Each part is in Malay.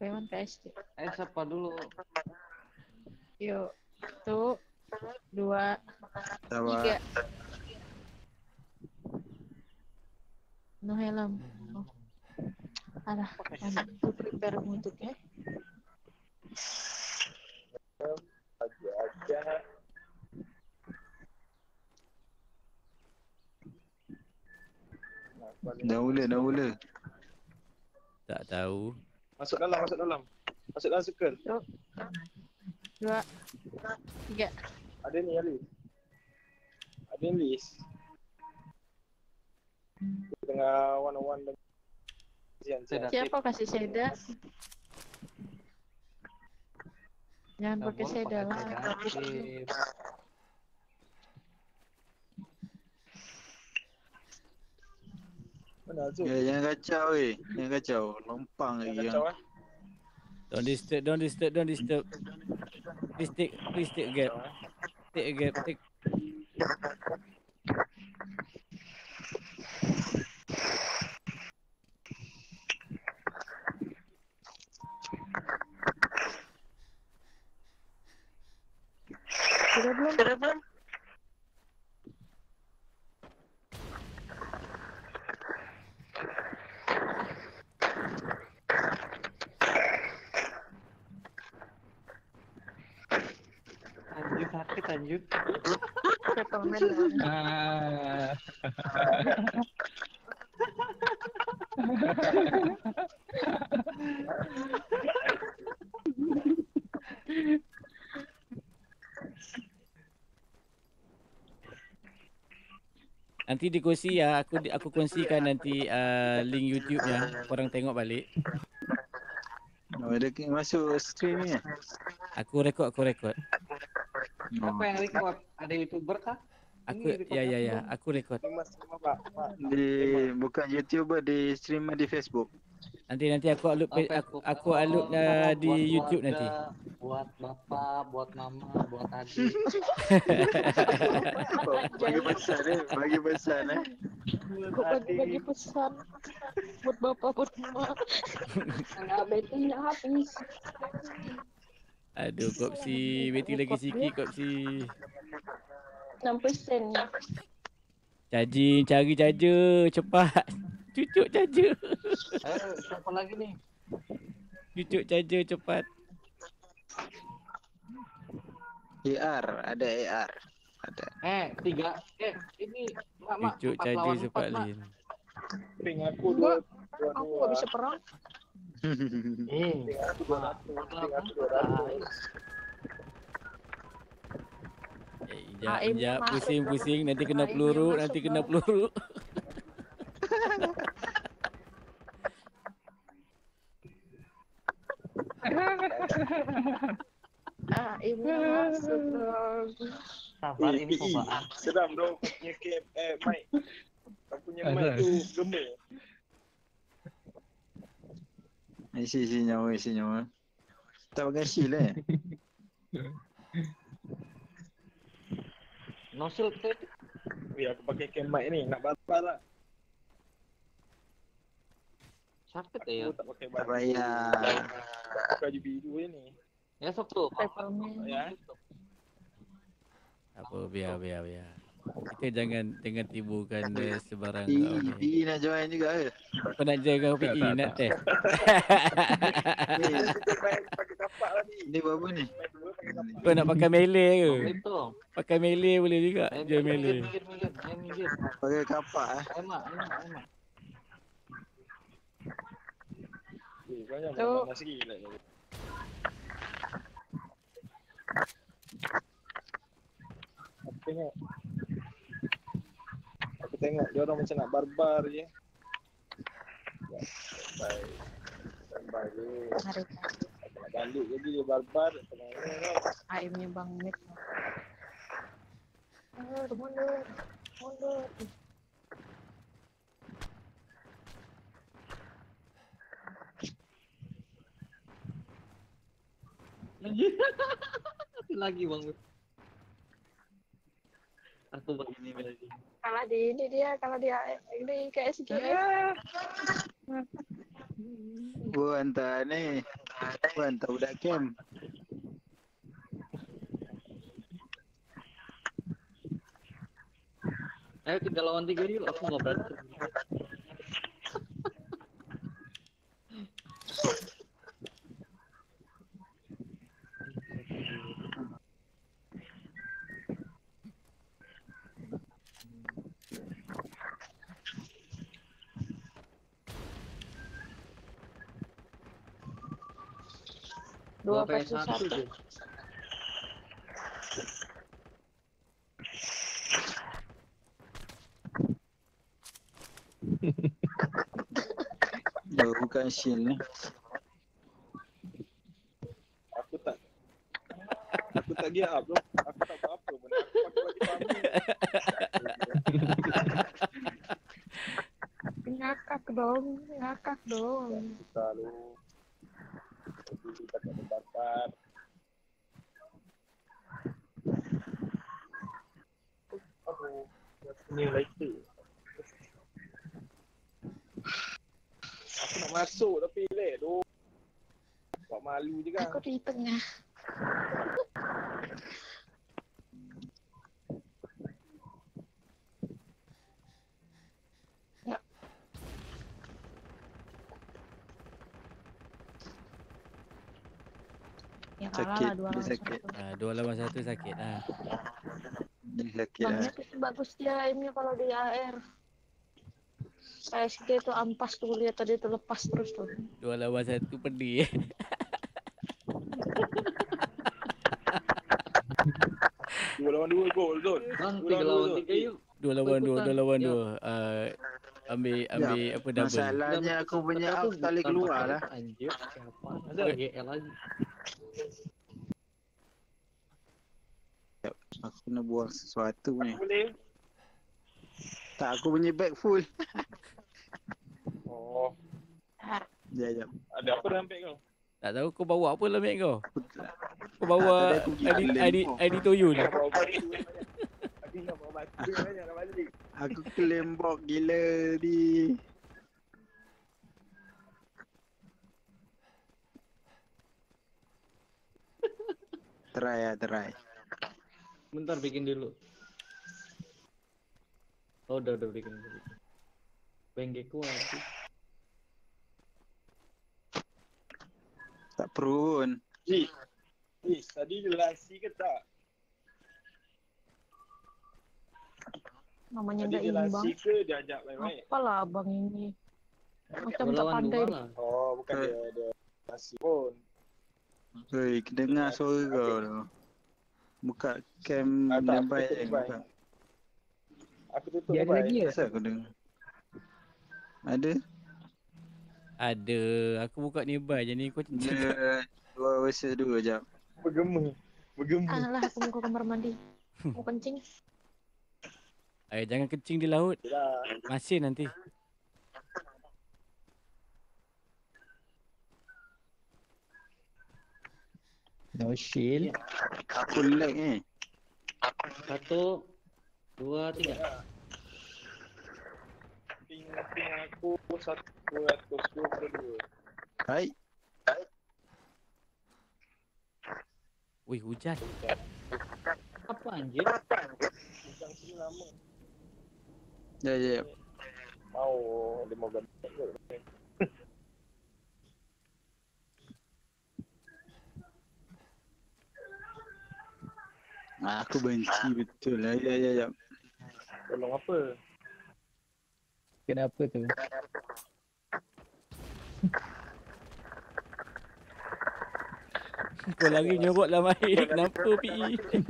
Payment PSD. Siapa dulu? Yuk. 1, 2, Sabar. 3. No helm. Oh. Alah, aku prepare untuknya. Aja. Dah mula. Tak tahu. Masuk dalam. Masuk dalam circle. 2, 3. Ada ni Ali. Ada ni list. Tengah one-on-one dengan Zian. Siapa kasih seda? Jangan pakai seda lah. Mana Azul? Jangan kacau weh. Jangan kacau. Lompang lagi Jangan yang. kacau Don't disturb. Please take a gap. Take a gap. Sudah belum? Lanjut. Settlement. Nanti dikongsi ya, aku kongsikan nanti link YouTube-nya. Korang tengok balik. Ada masuk stream ni. Aku rekod. Apa yang record? Ada YouTuber kah? Ya, aku rekod. Bukan YouTuber, di streamer di Facebook. Nanti aku upload di YouTube nanti. Buat bapak, buat mama, buat adik. Bagi pesan Bagi pesan buat bapak, buat mama. Enggak, baterainya habis. Aduh, Kopsi, bateri lagi sikit Kopsi. 6% ya. Cari charger cepat. Cucuk charger. Siapa lagi nih? Cucuk charger cepat. Ada AR. Ada. Ini mak. Cucuk charger cepat Lin. Ping aku dua. Aku nggak bisa perang. Ping aku 200. Sekejap, pusing, nanti kena peluru. Ini masuk dong. Sabar info Bang. Sedam dong punya mic. Aku punya mic tu gemar. Isi nyawa. Tak pakai shield No shield tu. Aku pakai mic ni nak barbar lah. Sakit ya. Aku tak pakai Tak barbar. payah. Pakai je biru ni. Ya sok tu. Peppermint. Ya. Apa, biar. Kita jangan timbulkan sebarang PE nak join juga ke? Kau nak jaga PE nak test. Pakai kapak lah ni. Ni buat apa ni? Kau nak pakai melee ke? Itu. Pakai melee boleh juga. Join melee. Minggir. Pakai kapak Emak. Banyak Tu. mana sikit lah. Aku tengok dia orang macam nak barbar je. Barbar je. Mari. Aku nak balik jadi dia barbar. AM-nya Bang Mit. Mundur. Satu lagi Bang. Aku begini lagi. Kalah di ini dia, KSG. Gua hantar ni. Puan tak budak camp. Ayo kita lawan 3 yuk, aku nggak berantem. Dua PS1 versus satu. tuh. Oh, bukan shield ni. Aku tak gear up tu. Aku tak buat apa pun. Aku pakai farming. Ngakak dong, ngakak dong. Selalu. Jadi tak ada bakar. Aduh. Ini lagi. Aku nak masuk tapi lek tu. Buat malu je kan. Aku di tengah. Ya. Ya kalah Sakit, lah dua dia lawan sakit. satu. 2 lawan 1 sakit ah. Dia sakit Bang lah. Nek itu bagus dia aimnya kalau di AR. PSG itu ampas tuh lihat tadi itu lepas terus tuh. 2 lawan 1 pedih. 2 lawan 2 gol tu. Bang, 2 3 lawan 3 2. yuk. 2 lawan 2, 2 lawan Ya. 2. Ambil apa double. Masalahnya aku punya out tak boleh keluar lah. Anjir, siapa? Ada GL lagi. Aku kena buang sesuatu ni. Boleh. Tak, aku punya bag full. Oh, Sekejap. ada apa dalam beg kau? Tak tahu kau bawa apa lah mek kau. Kau Tak, bawa tadi aku pergi ID Toyol. Nak bawa batu yang banyak. Aku nak bawa batu yang banyak nak balik. Aku claim box gila ni. Try lah, try. Bentar bikin dulu. Oh, udah bikin dulu. Bengkeku aja. Tak perlu pun. Tadi relasi ke tak? Namanya Tadi nggak imbang. relasi ke dia ajak baik-baik? Apalah abang ini. Macam tak Lawan pandai. 2 lah. Oh, bukan dia ada relasi pun. Hei, dengar suara kau tu. Buka cam Tak, aku nearby tutup yang nearby. buka. Aku tutup baik. Kenapa aku dengar? Ada? Ada. Aku buka nearby je ni kau cakap. Dia 2 versus 2 jap. Bergema. Alah aku mau ke kamar mandi. Mau kencing. Jangan kencing di laut. Yalah. Masin nanti. No shield. Aku lag ni. 1, 2, 3. Ping aku 122. Baik. Wih, hujan. Apa anjir? Bintang sini lama. Ya. Mau 15 minit. Aku benci betul lah. Ya. Tolong apa? Kenapa tu? Kau lari nyorok dalam air. Kenapa PE?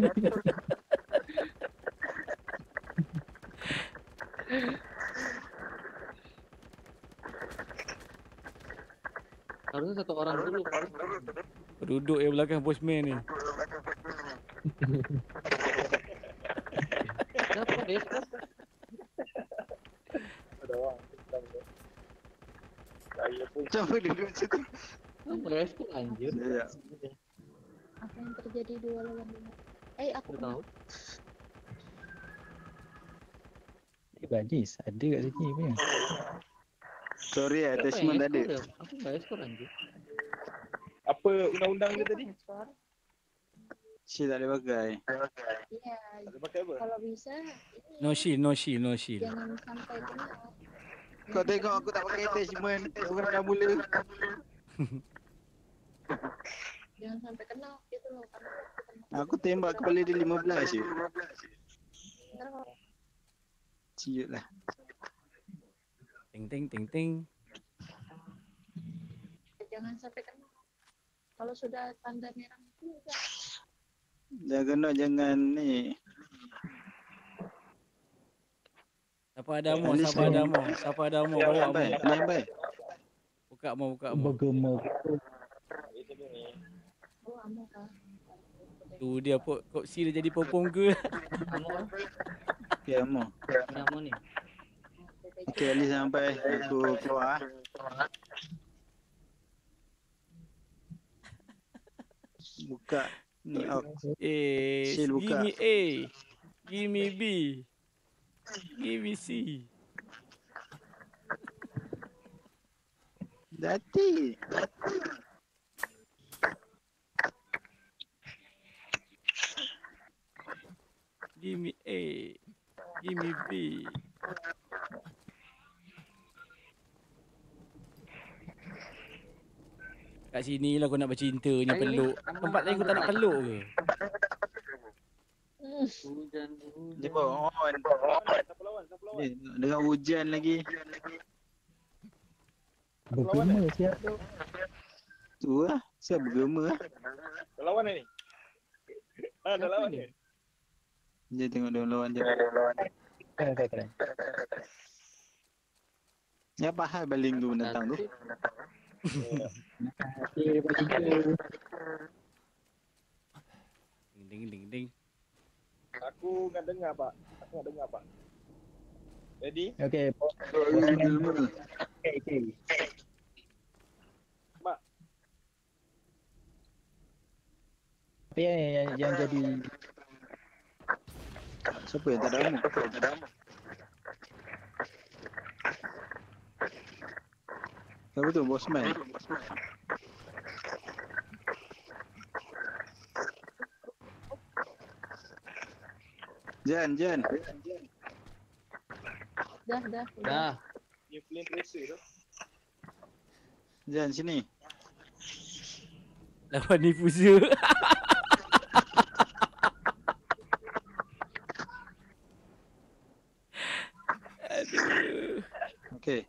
Harusnya 1 orang dulu. Duduk yang belakang bosman ni. Siapa dia? Ada orang. Saya pun Kenapa duduk situ? Apa respon anjir? Ya. Apa yang terjadi 2 lawan 2? Aku Aku tahu. Badis, ada kat sini punya. Sorry Siapa attachment yang tak ada. skor dia? Aku nggak skor anjir. Apa undang-undang dia tadi? Shield tak boleh pakai. Iya, Tak pakai apa? kalau bisa No shield, no shield, no shield. jangan sampai kena. Kau tengok aku tak pakai attachment. Orang dah mula. Jangan sampai kena gitu loh, karena kena. Aku tembak kepala dia 15 je. Ntar kalau Ciut lah. Ting ting ting ting. jangan sampai kena. Kalau sudah tanda merah itu udah. Jangan kena, jangan ni. Siapa ada mo, Alis siapa ni. ada mo, siapa ada mo, bawa mo. Lambai, lambai. Buka mo, buka mo. Bergema. Oh, amo kah? Tu dia pok kok si dia jadi popong ke. Okay, Amo. Nama ni. Okay, Ali sampai. Aku keluar. Buka. Ni out. Give Shield buka. me A. Give me B. Give me C. Dati. Give me A. Give me B. Kat sini lah kau nak bercinta ni peluk. Tempat lain kau tak nak peluk ke? Hujan. Dia on. Siapa lawan? Dengan hujan lagi. Bergema siap. Tu lah. Siapa bergema lah. Dah lawan ni? Dah lawan ni? Dia tengok dia lawan dia. Kena. Ni apa hal baling tu menentang tu? Dia bagi ke. Ding ding ding ding. Aku nak dengar pak. Ready? Okay. Gelma. Okay. Mak. Apa yang jadi Siapa yang tak ada Amo? Siapa tu? Bosman? Jan. Dah. Dah. Ni flame tracer tu. Jan sini. Lawan ni Fuza. Aduh. Okey.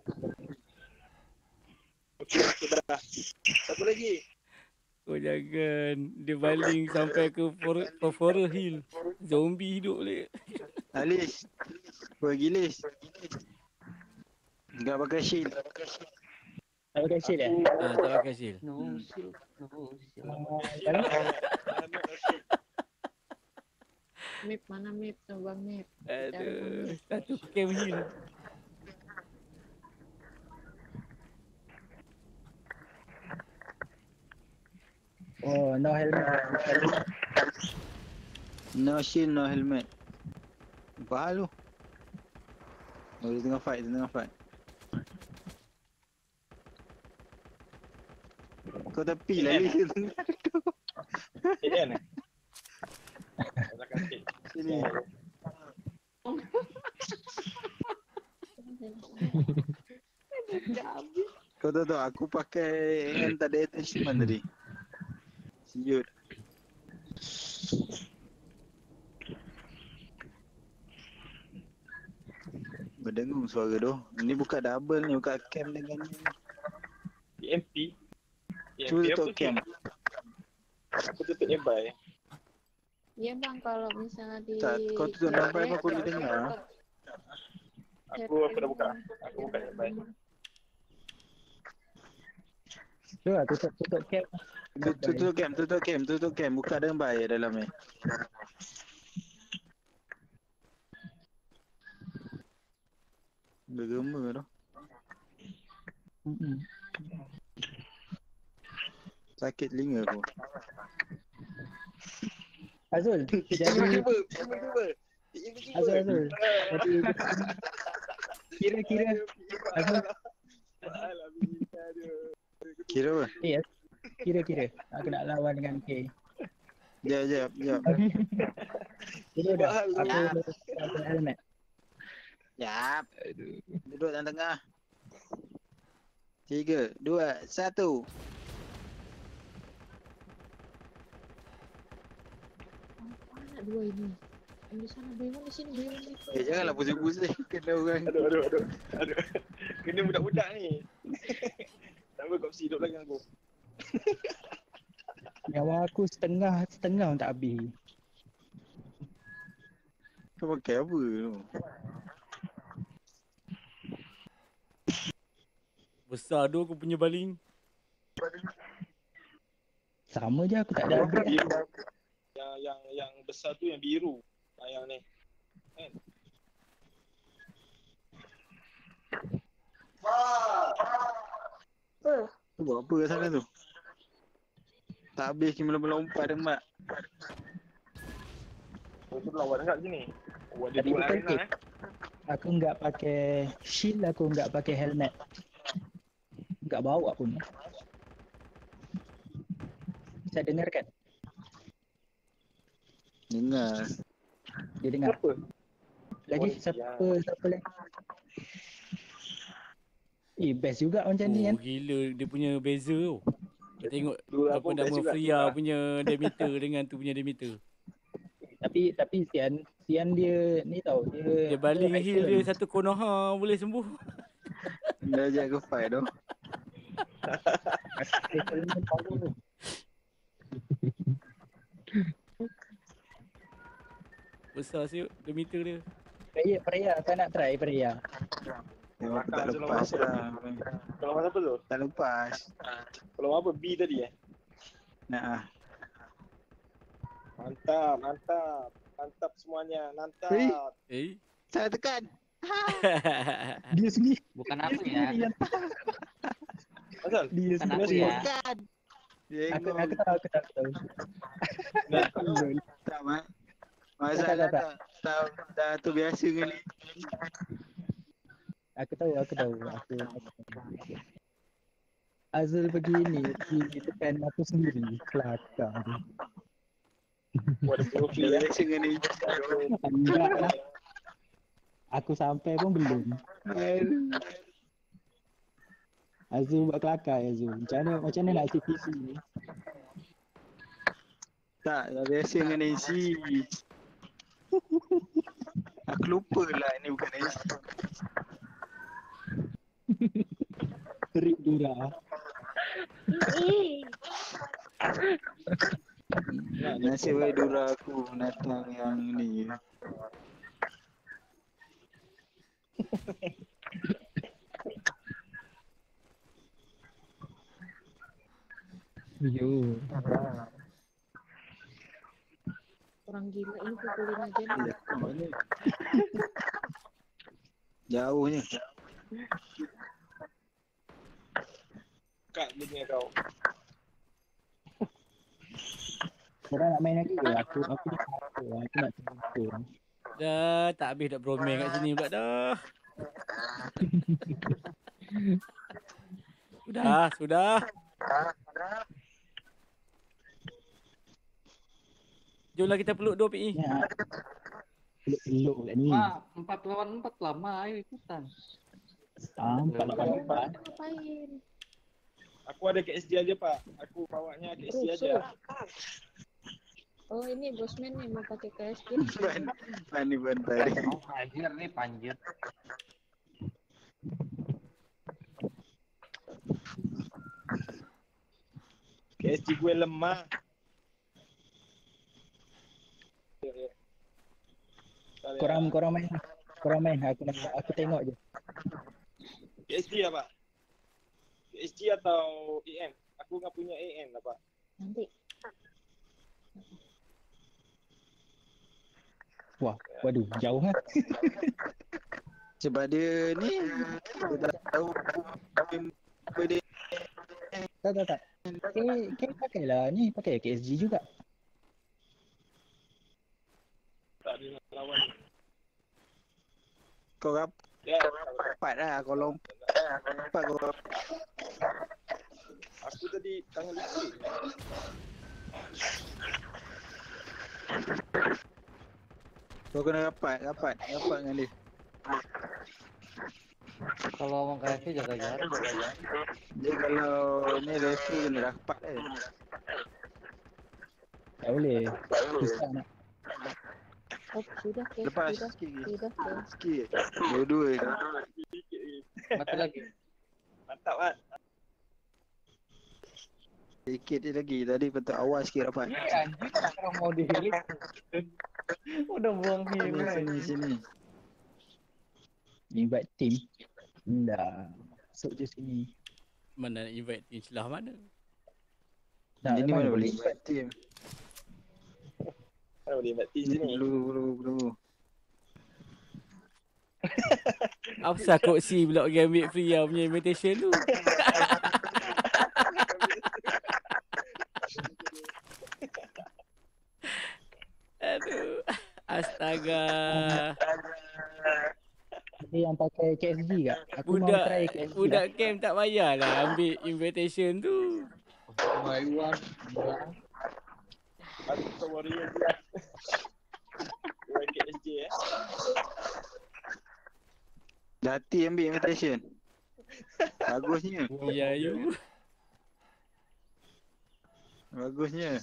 Dah. Satu lagi. Kau jangan. Dia baling sampai ke Forest Hill. Zombie hidup boleh. Alis. Pergi Lis. Enggak pakai shield. tak pakai shield eh? Tak pakai shield. No shield. No shield. Map mana map? Coba map. Aduh. Satu camp hill. Oh, no helmet. No shield, no helmet. Apa hal tu? Oh, dia tengah fight. Kau tepi lah Lis. AN eh? Belakang sikit. Sini. Kau tahu tak, aku pakai yang tak ada attachment tadi. Siut. Berdengung suara tu. Ini buka double ni, buka cam dengan ni. EMP. Cuba apa tutup tu? cam. Aku tutup nearby. Iya bang, kalau misalnya di Tak, kau tutup nearby pun aku boleh dengar. Aku dah buka. Aku buka nearby. Cuba tutup cap. Tutup cam. Buka dengan baik dalam ni. Bergema tu. Sakit telinga aku. Azul, jadi Tiba-tiba. Azul. Jadi kira Azul Kira apa? Kira. Aku nak lawan dengan K. Jap. Duduk dah. Mahal tu. Aku helmet. Jap. Duduk dalam tengah. 3, 2, 1. Apa nak dua ini? Yang di sana Bayman, di sini Bayman itu. Janganlah pusing-pusing. Kena orang. Aduh. Kena budak-budak ni. Tambah kau mesti hidup lagi dengan aku. Nyawa aku setengah untuk habis. Kau pakai apa tu? Besar tu aku punya baling. Sama je aku tak ada upgrade. Biru. Yang besar tu yang biru. Yang ni. Kan? Tu buat apa kat sana tu? Tak habis kita melompat dah mak. Oh, tu lawan dekat sini. Oh, ada Tadi dua betul arena ke? Aku enggak pakai shield, aku enggak pakai helmet. Enggak bawa pun. Bisa dengar kan? Dengar. Dia dengar. Apa? Lagi Oh, siapa lagi? Best juga macam ni kan. Oh gila dia punya beza tu. Kau tengok Dua apa pun nama best juga, Freya dua. punya diameter dengan tu punya diameter. Tapi Sian dia ni tau, Dia baling heal dia satu Konoha boleh sembuh. Dah jaga fight tu. Besar siut diameter dia. Freya, kau nak try Freya? Memang aku tak Belakang lepas tu lah. Kalau apa tu? Tak lepas. Kalau apa? B tadi Nak ah. Mantap semuanya. Mantap. Saya tekan. Dia sendiri. Bukan aku ya. Asal? Dia Bukan sendiri. aku ya. Tekan. Aku tahu. Tak mak. Masalah dah tu biasa kali. Aku tahu. Azul begini, dia tekan aku sendiri. Kelakar. Buat profil Dah biasa kali. Enggak lah. Aku sampai pun belum. Azul buat kelakar Azul. Macam mana nak CPC ni? Tak, dah biasa dengan Nancy. Aku lupa lah ni bukan Nancy. Rip Dura. Nasib baik Dura aku datang yang ni. Yo. Orang gila ini pukulin aja nih. Mana? Jauhnya. Kat dia punya kau. Korang nak main lagi ke? Aku dah kata. Aku nak terbuka. Dah tak habis dah bromance kat sini pula dah. Sudah. Jomlah kita peluk 2 PE. Ya. Peluk kat ni. Wah, 4 lawan 4 lama ayo ikutan. Empat lawan empat. Ngapain? Aku ada KSG aja pak. Aku bawanya KSG aja. Oh ini bosman nih mau pakai KSG. Pani bantai. Oh, anjir nih panjir. KSG gue lemah. Korang main. Aku tengok je. KSG ya pak? KSG atau AM? Aku nggak punya AM lah pak. Nanti. Wah, waduh, jauh kan? Sebab dia ni dia tak tahu apa dia. Tak. Kau pakailah ni, pakai KSG juga. Tak ada nak lawan. Kau Ya, rapat lah kau lompat kau. aku tadi di tangan licik. Kau kena rapat dengan dia. Kalau orang KFC jaga jarak. Dia kalau ni referee kena rapat Tak boleh. Susah nak. Oh, sudah ke? Lepas Sudah. sikit lagi. Sudah ke? Sikit. Dua-dua je. Sikit je. Mati lagi. Mantap kan? Sikit je lagi. Tadi patut awal sikit rapat. Anjing orang mau dihilik. Udah buang heal Sini. Invite team. Dah. Masuk je sini. Mana nak invite team sebelah mana? Nak Ini mana boleh invite team. Mana boleh invite team sini? Belum. Apa pasal Coach C pula pergi ambil free yang punya invitation tu? Aduh. Astaga. Ada yang pakai KSG kat? Aku mau try KSG lah. Budak camp tak payahlah ambil invitation tu. Maiwan. Patut warrior je. YKSJ Dati ambil invitation. Bagusnya. Ya you. Bagusnya.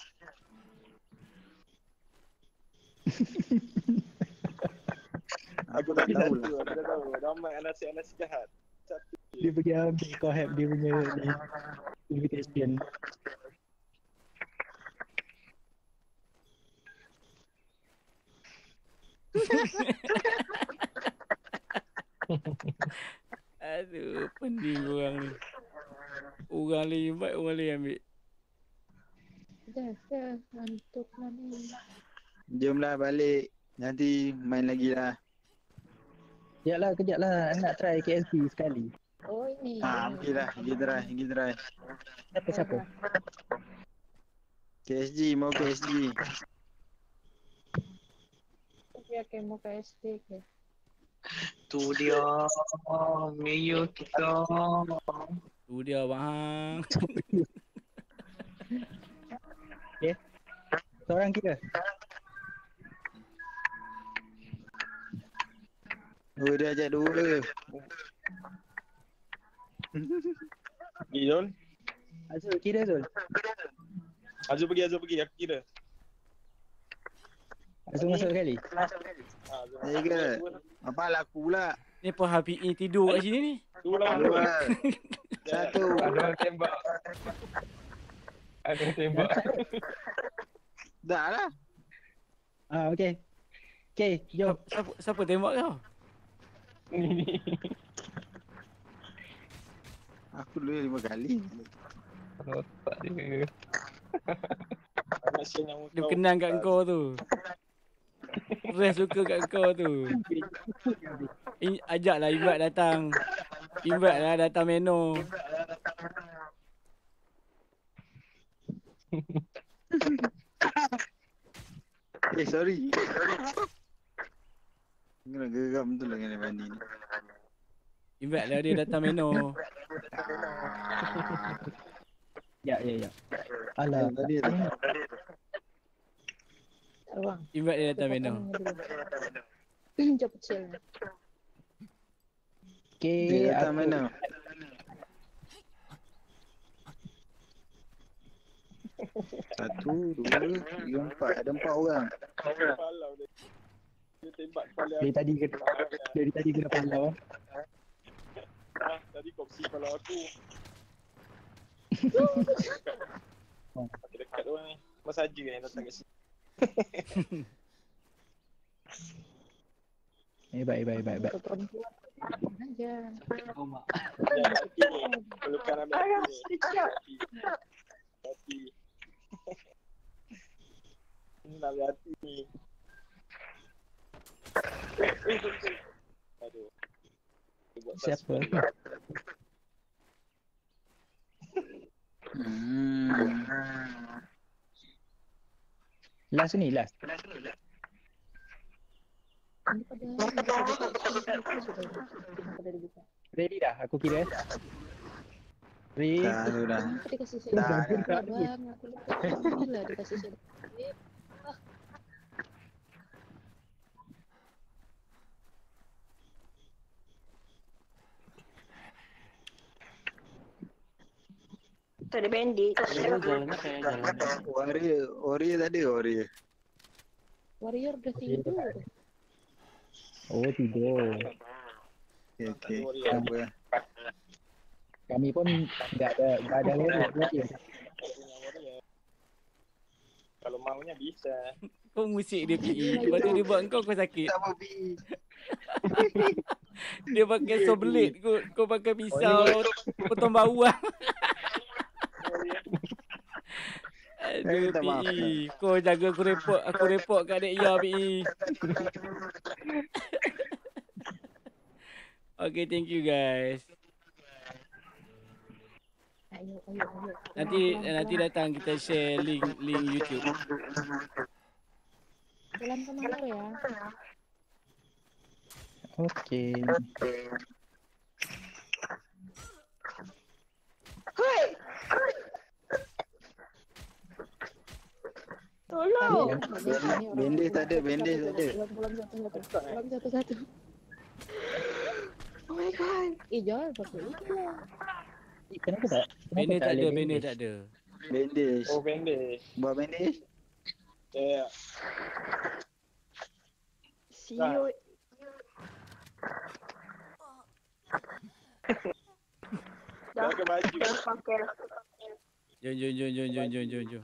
Aku tak tahu lah. Aku tak tahu. Ramai anasi-anasi jahat. Dia pergi ambil Kohab dia punya ni, invitation. Aduh, pening orang ni. Orang lain invite, orang lain ambil. Dah. Ngantuk lah ni. Jomlah balik. Nanti main lagi lah. Kejap lah. Nak try KSG sekali. Oh, ini. Pergi try. Siapa? KSG, mau KSG. Biar kamu ke SD ke? Tu dia. Mio kita. Tu dia bang. Seorang kita. Oh, dia ajak dua. Pergi Zul. Azul, kira Azul. Azul pergi. Aku kira. Azul masuk sekali. Ya ke? Apa laku pula? Ni pun HPE tidur kat sini ni. Tu lah. Dua. Satu. Ada tembak. Dah lah. Okey. Okey, jom. Siapa tembak kau? Aku dulu 5 kali. Rotak dia. Anak siang yang Dia kenang kat kau tu. Rest suka kat kau tu. Ajaklah invite datang. Invite lah datang Meno. Sorry. Kena geram betul lah dengan Bani ni. Invite lah dia datang Meno. Ya. Alah, Tadi Ruang. Invite dia datang Meno. Pinjam kecil. okey. dia datang mana? Satu, dua, tiga, empat. Ada 4 orang. palau dia. Dia tembak kepala aku. Dari tadi kena palau. Tadi kau bersih kepala aku. Makin dekat orang ni. Mas saja yang datang kat sini. Baik. Untuk perempuan. Aja. Ya, hati ni. Pelukan ambil hati ni. Hati. Ini nak ambil hati ni. Aduh. Dia buat Siapa? Last ni, last. Ini pada dibuka. Ready dah, aku kira. Ri, Sudah. Kenapa dikasih Dah, sedikit dah. bang? Aku lupa gila dikasih sedikit. Tadi Bendi. Lu jalannya kayak jalan Warrior tadi Warrior. Warrior udah tidur. oh tidur. Oke. Warrior. Apa ya? Kami pun nggak ada lewat berarti ya. Warrior. Kalau maunya bisa. Kau musik dia PE. Lepas tu dia buat kau sakit. Sama B. Dia pakai saw blade. Kau pakai pisau. Potong bawang. Aduh minta maaf. PE. Kau jaga aku report kat adik ya PE. Okay, thank you guys. Ayo. Nanti datang kita share link YouTube. Jalan ke mana ya? Oke. Tolong. Bendi tak ada, bendi tak ada. Belum satu. Oh my god. Jangan pakai itu lah. Kenapa tak? Benda tak ada. Bandage. Oh, pendek. Buat bandage. Ya. See you. Jangan ke baju. Jangan pakai. Jom.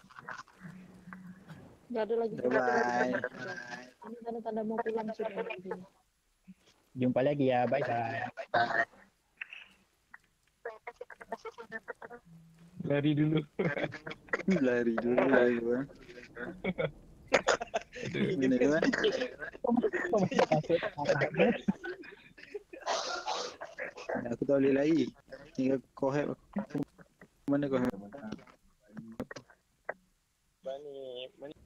Gak ada lagi. Bye. Ini tanda-tanda mau pulang sudah. Jumpa lagi ya. Bye bye. lari dulu. Lari dulu. Gini kan. Aku tak boleh lari. Tinggal kohep. Mana kohep? Bani.